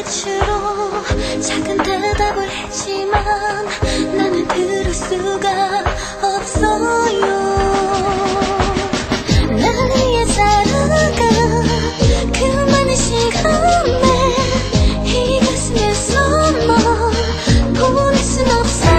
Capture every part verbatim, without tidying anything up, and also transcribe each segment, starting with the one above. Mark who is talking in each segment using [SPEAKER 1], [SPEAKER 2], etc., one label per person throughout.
[SPEAKER 1] 눈빛으로 작은 대답을 했지만 나는 들을 수가 없어요. 날 위해 살아가 그 많은 시간에 이 가슴에서만 보낼 순 없어.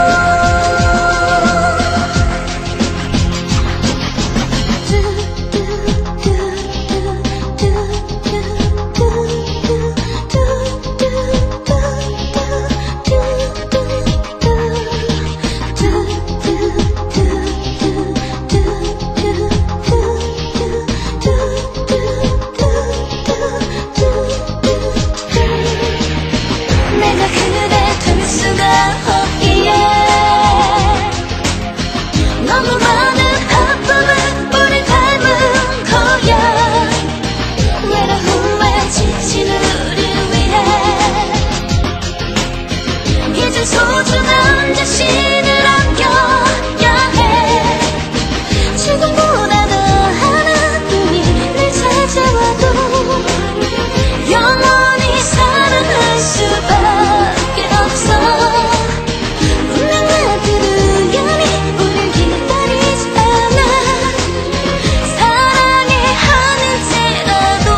[SPEAKER 1] 내가 그대 둘 수가 없기에 너무 많은 아픔을 우리 닮은 거야. 외로움에 지친 우리 위해 이제 소중한 자신을 아껴야 해. 지금보다 더 하나뿐이 늘 찾아와도 영원히 사랑할 수밖에 없어. 운명 같은 우연히 우릴 기다리지 않아. 사랑해 하는지라도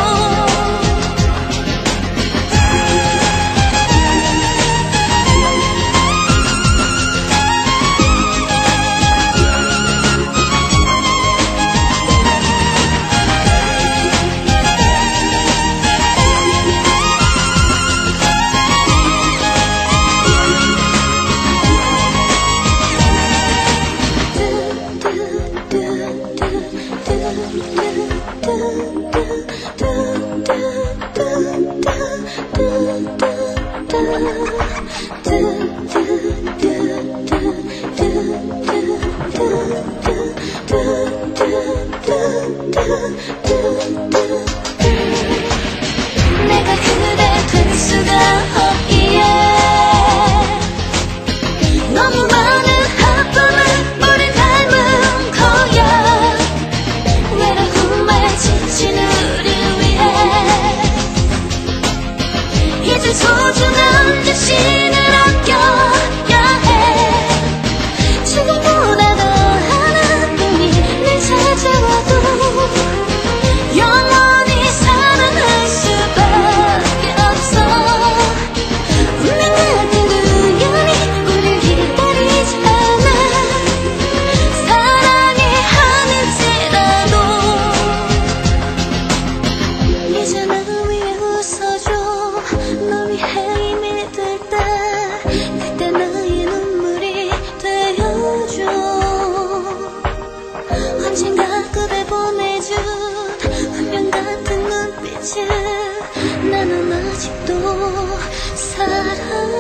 [SPEAKER 1] 내가 그대 될 수가 없기에 너무 많은 아픔을 우린 닮은 거야. 외로움에 지친 우리 위해 이제 소중한 자신을 아껴야 해. 지금보다 더 하나뿐이 늘 찾아와도 영원히 사랑할 수밖에 없어. 운명 같은 우연히 우릴 기다리지 않아. 사랑해 하는지라도 이제 나 위해 웃어줘. 너 위해 힘이 될 때 그때 나의 눈물이 되어줘. 언젠가 그대 보내준 운명 같은 눈빛을 나는 아직도 사랑해.